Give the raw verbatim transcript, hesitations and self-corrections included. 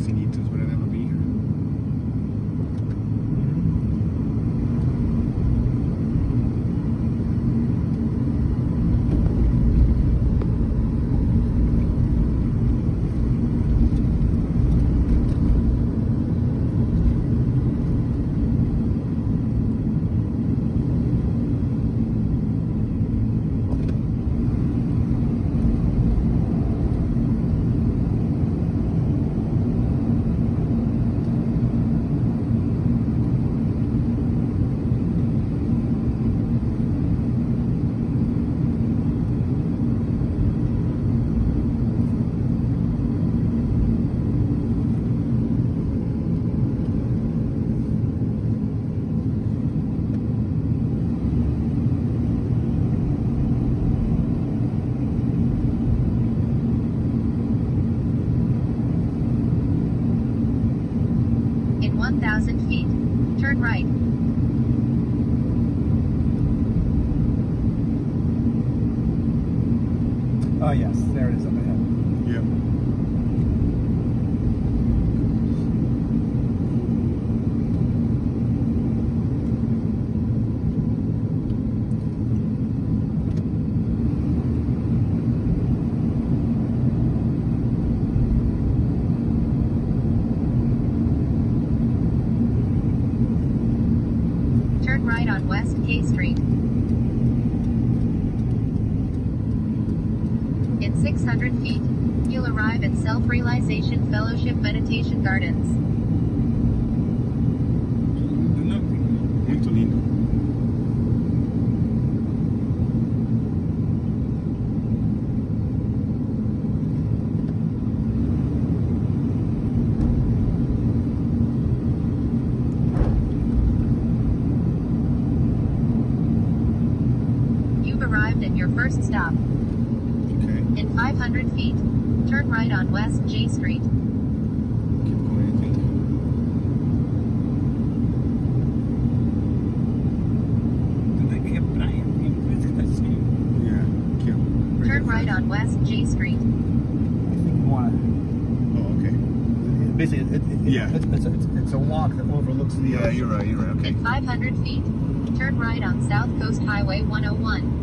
Encinitas, but I'll never be here. one thousand feet. Turn right. Oh yes, there it is up ahead. Yep. Turn right on West K Street. In six hundred feet, you'll arrive at Self-Realization Fellowship Meditation Gardens. Muito lindo. You've arrived at your first stop. Okay. In five hundred feet, turn right on West J Street. Keep going, I think. Yeah. Keep. Turn right on West J Street. I think you want to. Oh, okay. Basically, it, it, Yeah. it's, it's, it's, it's a walk that overlooks the Yeah, ocean. you're right. You're right. Okay. In five hundred feet, turn right on South Coast Highway one oh one.